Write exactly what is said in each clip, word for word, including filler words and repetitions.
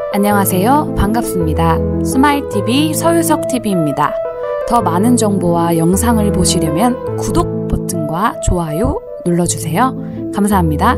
안녕하세요. 반갑습니다. 스마일티비 서유석티비입니다. 더 많은 정보와 영상을 보시려면 구독 버튼과 좋아요 눌러주세요. 감사합니다.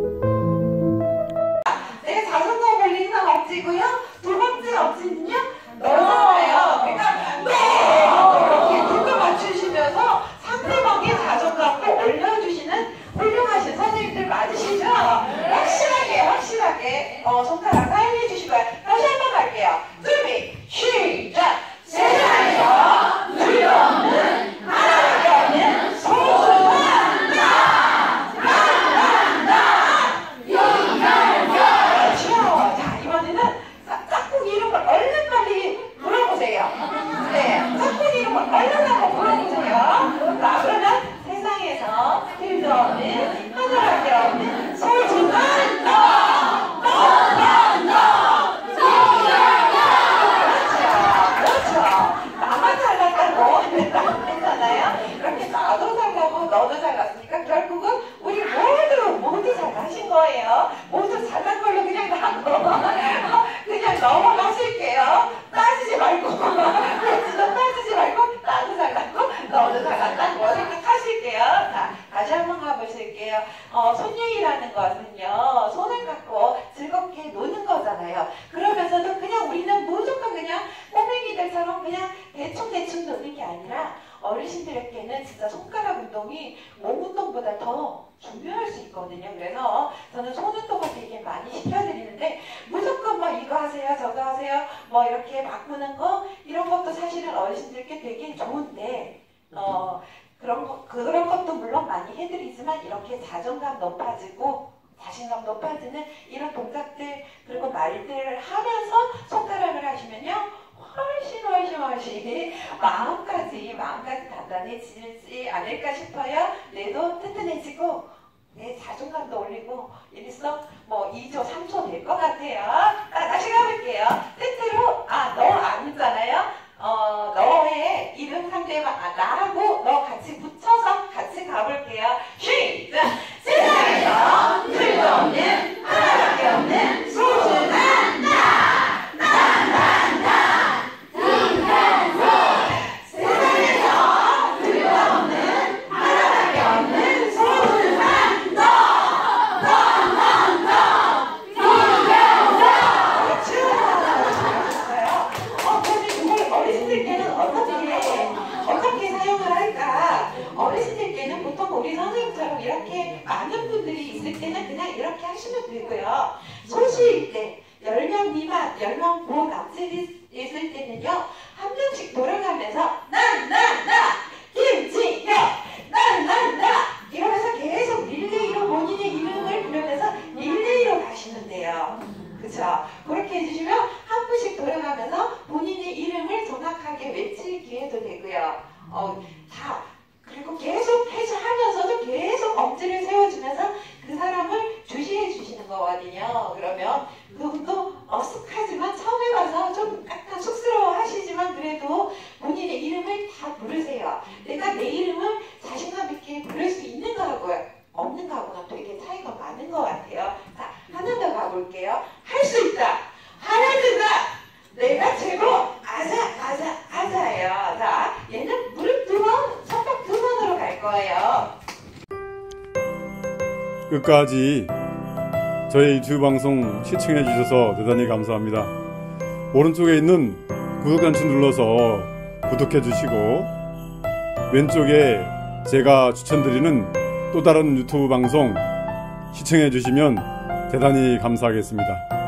네, 자존감 걸리는 억지고요. 두 번째 억지는요, 너예요. 그러니까 네! 이렇게 눈을 맞추시면서 상대방의 자존감을 올려주시는 훌륭하신 선생님들 맞으시죠? 확실하게, 확실하게 어, 손가락 사용해 주시고요. 다시 한번 갈게요. 준비, 시작! 세상에서 둘러없는 하나밖에 없는 소중한 나! 나! 나! 나! 그렇죠. 자, 이번에는 짝꿍이 이름을 얼른 빨리 불러보세요. 네, 짝꿍이 이름을 얼른 한번 불러보세요. 자, 그러면 세상에서 둘러없는 하나밖에 없는 소중한 너! 너도 잘났으니까 결국은 우리 모두 모두 잘하신 거예요. 모두 잘난 걸로 그냥 나고 그냥 넘어가실게요. 따지지 말고 그렇지도 따지지 말고 나도 잘났고 너도 잘났다고 생각하실게요. 자, 다시 한번 가보실게요. 어, 손녀이라는 것은요, 손을 갖고 즐겁게 노는 거잖아요. 그러면서도 그냥 우리는 무조건 그냥 꼬맹이들처럼 그냥 대충대충 노는 게 아니라 어르신들에게는 진짜 손가락 운동이 몸 운동보다 더 중요할 수 있거든요. 그래서 저는 손 운동을 되게 많이 시켜드리는데 무조건 뭐 이거 하세요 저거 하세요 뭐 이렇게 바꾸는 거 이런 것도 사실은 어르신들께 되게 좋은데 어 그런 거 그런 것도 물론 많이 해드리지만 이렇게 자존감 높아지고 자신감 높아지는 이런 동작들 그리고 말들을 하면서 손가락을 하시면요 훨씬 훨씬 훨씬 마음까지 마음까지 단단해지지 않을까 싶어요. 뇌도 튼튼해지고 내 자존감도 올리고 일석 뭐 이 조 삼 조 될 것 같아요. 아, 다시 가볼게요. 세트로 아 너 아니잖아요. 어 너의 이름 상대방 아 나하고 너 같이 붙여서 같이 가볼게요. 시작. 세상에서 둘러없는 하나밖에 없는 소중한 나. 어르신들께는 보통 우리 선생님처럼 이렇게 많은 분들이 있을 때는 그냥 이렇게 하시면 되고요. 소수일 때 열 명 미만, 열 명 보 남들이 있을 때는요. 한 명씩 돌아가면서 난, 난, 나! 김지혁! 난, 난, 나! 이러면서 계속 릴레이로 본인의 이름을 부르면서 릴레이로 가시면 돼요. 그쵸? 그렇게 해주시면 한 분씩 돌아가면서 본인의 이름을 정확하게 외칠 기회도 되고요. 어, 다 그리고 계속 해서 하면서도 계속 엄지를 세워주면서 그 사람을 주시해 주시는 거거든요. 그러면 그분도 어색하지만 처음 해봐서 좀 약간 쑥스러워 하시지만 그래도 본인의 이름을 다 부르세요. 내가 내 이름을 자신감 있게 부를 수 있는 거하고요. 없는 거하고는 되게 차이가 많은 것 같아요. 자, 하나 더 가볼게요. 할 수 있다. 하나드다. 내가 최고. 아자, 아자, 아자예요. 자, 얘는 무릎 두 번, 손뼉 두 번으로 갈 거예요. 끝까지 저희 유튜브 방송 시청해 주셔서 대단히 감사합니다. 오른쪽에 있는 구독 단추 눌러서 구독해 주시고 왼쪽에 제가 추천드리는 또 다른 유튜브 방송 시청해 주시면 대단히 감사하겠습니다.